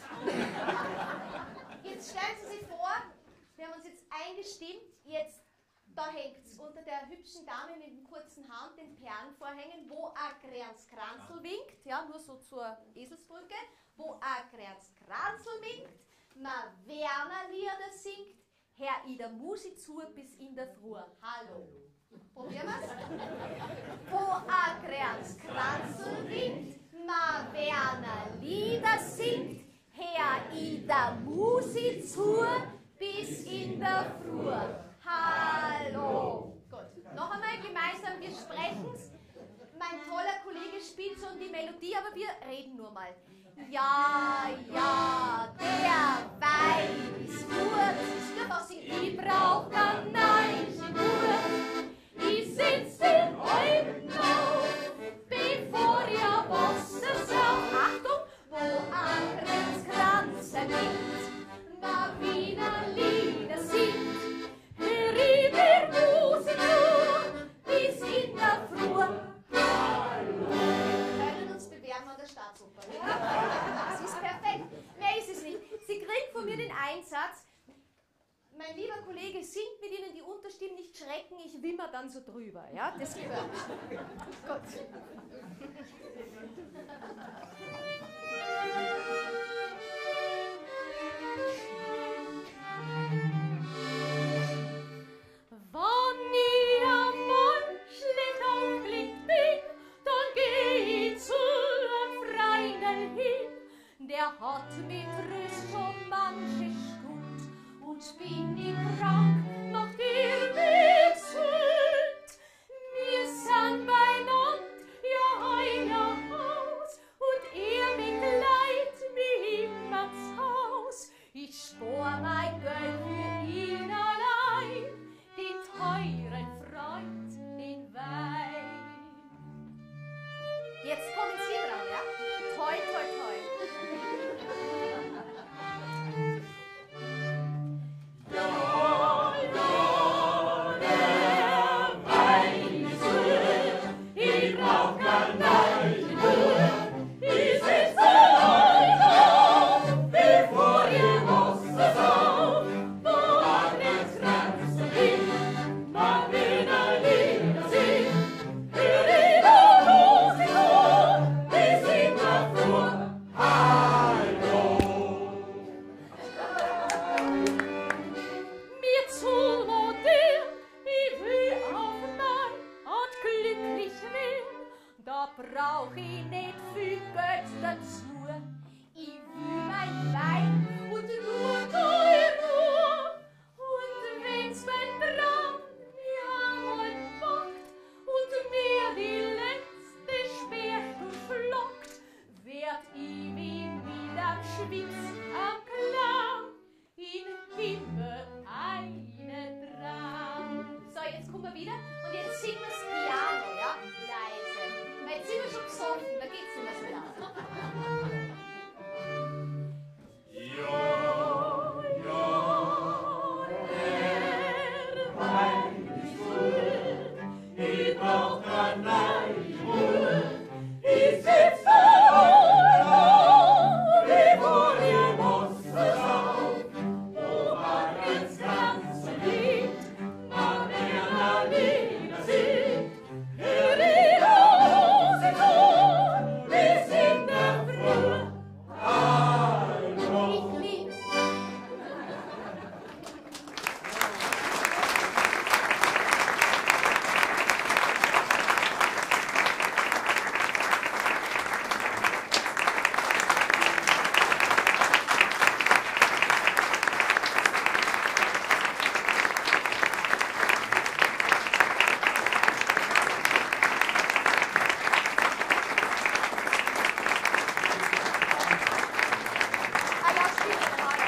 Jetzt stellen Sie sich vor, wir haben uns jetzt eingestimmt, jetzt da hängt es unter der hübschen Dame mit dem kurzen Hand, den Perlenvorhängen, wo ein Kranzl winkt, ja, nur so zur Eselsbrücke, wo ein Kranzl winkt, ma Werner Lieder singt, Herr Ida Musi zu bis in der Früh. Hallo. Probieren wir's? Wo ein Kranzl winkt, ma Werner Lieder singt, Herr Ida Musi zu bis in der Früh. Hallo. Gut. Noch einmal gemeinsam, wir sprechen's. Mein toller Kollege spielt schon die Melodie, aber wir reden nur mal. Ja, ja, der Wein ist gut. Ich darf auch singen. Ich brauch kein Neichenhut. Ich setz den Alten auf, bevor ihr Wasser saugt. Achtung, wo ein Kranz winkt, ma Wiener Lieder singt. Rieder Musik zu, bis in der Früh. Hallo. Wir können uns bewerben an der Staatsoper. Das ist perfekt. Mehr ist es nicht. Sie kriegen von mir den Einsatz. Mein lieber Kollege singt mit Ihnen die Unterstimmen, nicht schrecken, ich wimmer dann so drüber. Ja, das gehört. Gut. Wann ich einmal schlecht aufgelegt bin, dann geh ich zu einem Freundl hin. Der hat mich tröst schon manche Stund, und bin ich krank, macht ihr mich gesund. Wir sind beieinander, ja ein Jahr aus, brauch ich nicht viel Geld dazu. Ich will mein Wein und nur deine Ruhe. Und wenn's mein Traum mir einmal packt und mir die letzte Sperrstunde flockt, werd ich wie mit am Schwitz am Klamm in Himmel eine Traum. So, jetzt kommen wir wieder und jetzt singen wir das Piano, ja? Leise. Weil jetzt sind wir schon besoffen, da geht's nicht mehr so laut. Ja, ja, der Wein ist gut, ich brauch kein Neimut, ich sitz da wie vor ihr Wasser auf, wo man ins Ganze liegt, man mehr wieder sieht, hier die Hose tun, bis in der Früh. Ich lieb's. Ah ja, stimmt.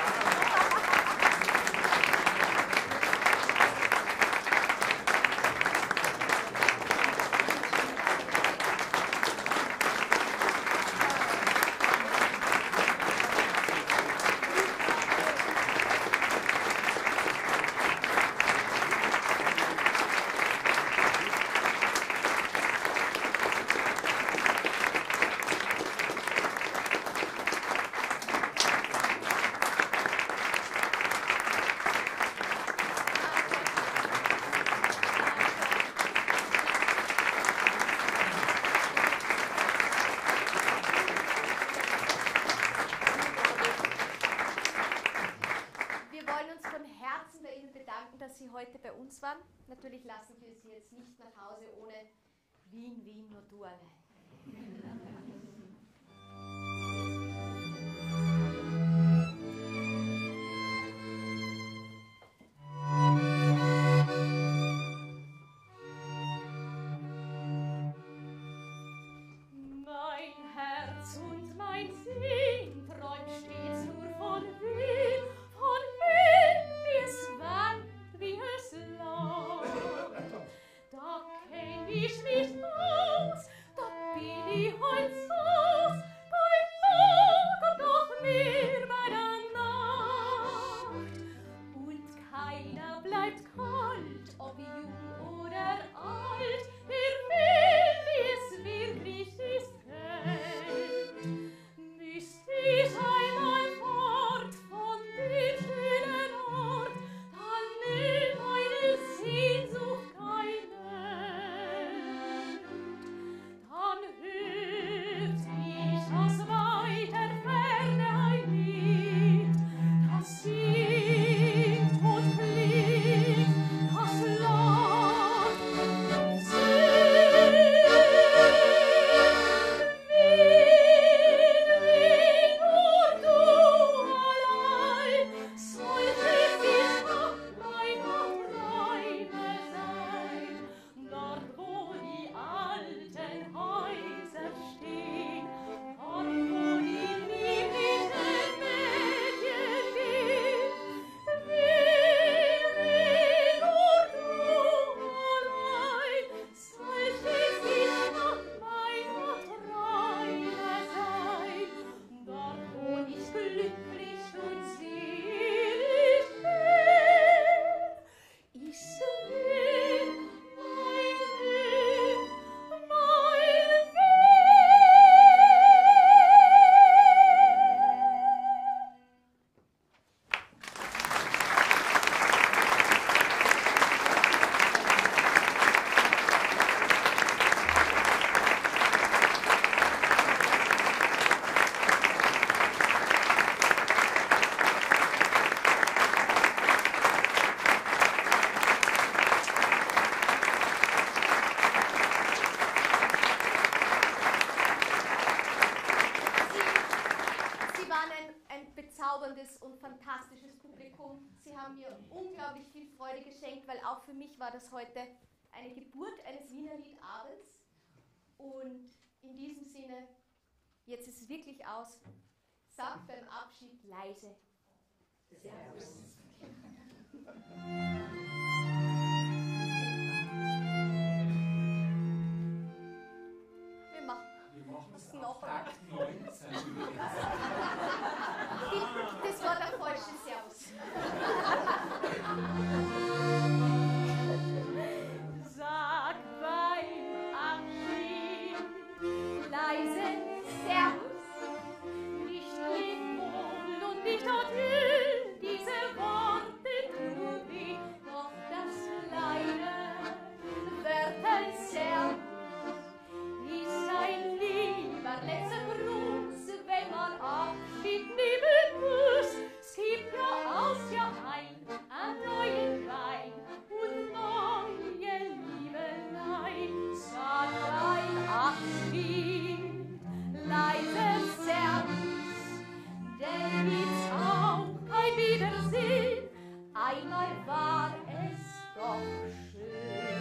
Wir wollen uns von Herzen bei Ihnen bedanken, dass Sie heute bei uns waren. Natürlich lassen wir Sie jetzt nicht nach Hause ohne Wien, Wien, nur du allein. Mein Herz und mein Sinn träumt stets nur von Wien, von Wien, wie es wand, wie es lag. Da kenn ich nicht aus, da bin ich heut aus, bei Tag und noch mehr bei der Nacht. Und keiner bleibt kalt, ob jung oder alt, er will, wie es wirklich ist, hält. Müsst ich einmal fort von dem schönen Ort, dann nimmt meine Sehnsucht kein Ende. Dann hör fantastisches Publikum. Sie haben mir unglaublich viel Freude geschenkt, weil auch für mich war das heute eine Geburt eines Wiener Liedabends. Und in diesem Sinne, jetzt ist es wirklich aus. Sagt beim Abschied leise. Servus. Wir machen, Wir machen was es noch? Takt neunzehn. Die, das war der falsche Servus. Sag beim Abschied Leise Servus. nicht Lindwohl und nicht Adel, diese Worte tun weh, doch das kleine Wörter Servus. ist ein lieber letzter Gruß, wenn man Abschied nehmen muss. Es gibt ja aus Jahr ein, an neuen Wein und neue Liebelei. Sag beim Abschied leise Servus, denn gibt's auch kein Wiedersehen. Einmal war es doch schön.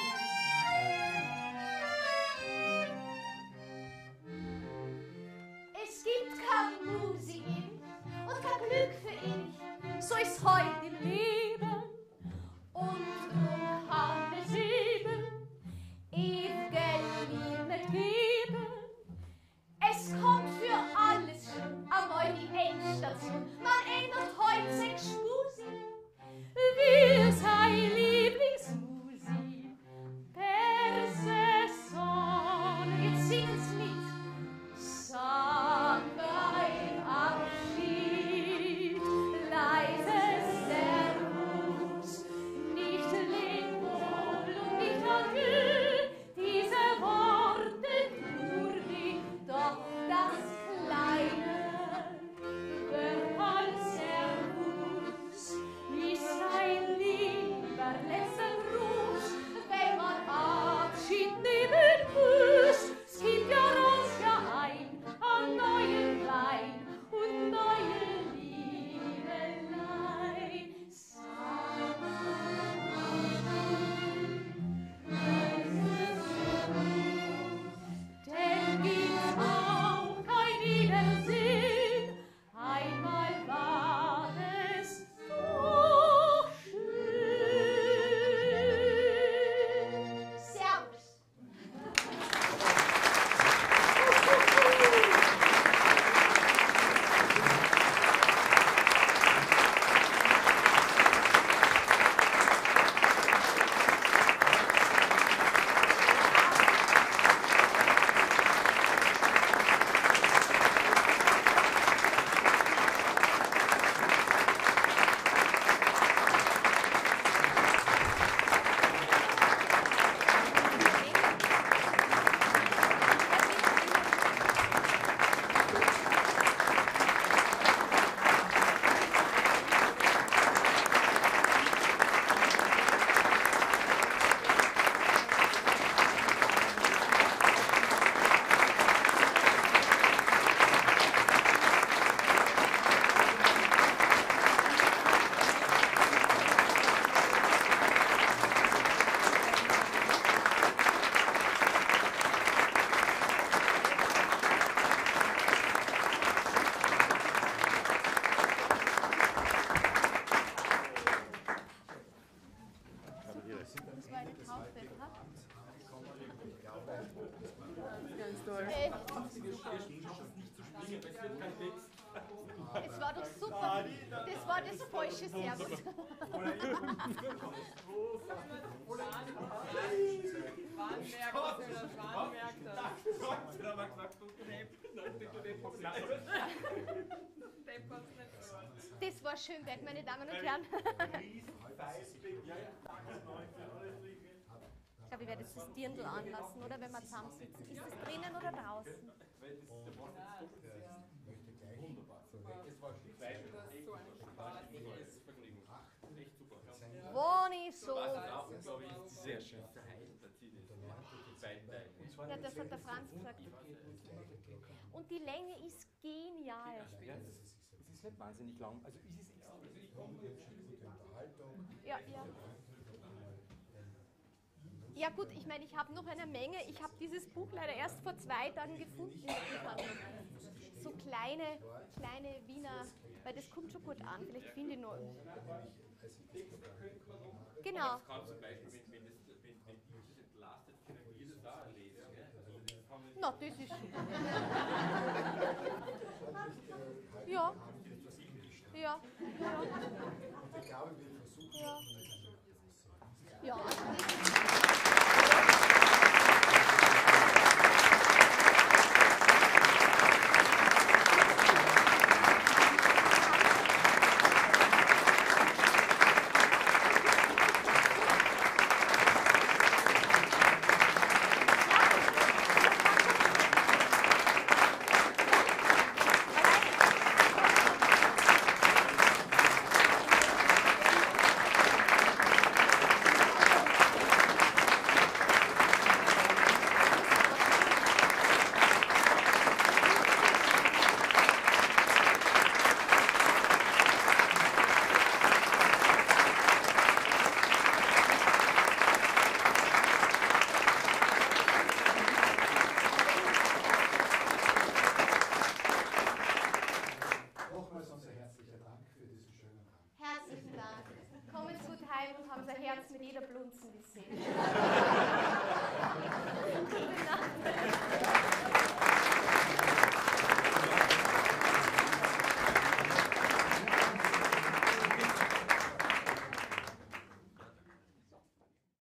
Es gibt keine Musik und kein Glück für ewig. So ist heute im Leben und drum kann es eben ewig mir nicht geben. Es kommt für alles einmal die Endstation. Man ändert heute sechs Musik. Wir sei Lieblingsmusik per Saison. Jetzt singen's mit. Sag beim Abschied leise Servus, nicht Lindwohl und nicht Adieu. Diese Worte tun weh, doch das kleine Wörterl Servus ist ein lieber letzter Gruß, wenn man Abschied nehmen muss. Es gibt ja uns ja ein an neuen Wein und neue Liebelei. Sag denn gibt's auch kein Wiedersehen. Einmal war es so schön. Servus. Das war eine Taufe, ha? Äh, Es war doch super. Das war das falsche Servus. Das war Schönberg, meine Damen und Herren. Ich glaube, ich werde jetzt das Dirndl anlassen, oder wenn wir zusammensitzen. Ist das drinnen oder draußen? Wo nicht so. Sehr schön. Ja, das hat der Franz gesagt. Und die Länge ist genial. nicht wahnsinnig lang. Also ist es extrem. Ja, ja. Ja gut, ich meine, ich habe noch eine Menge. Ich habe dieses Buch leider erst vor zwei Tagen gefunden. So kleine, kleine Wiener, weil das kommt schon gut an. Vielleicht finde ich noch. Genau. Das kann zum Beispiel, wenn, wenn, das, wenn, wenn dieses entlastet, können wir das auch lesen. Gell? Also das kann man Na, das ist schon. Ja. Ja. Ja. Ja. Ja. Herzlichen Dank. Kommen Sie gut heim und haben Sie ein Herz mit jeder Blunzen gesehen.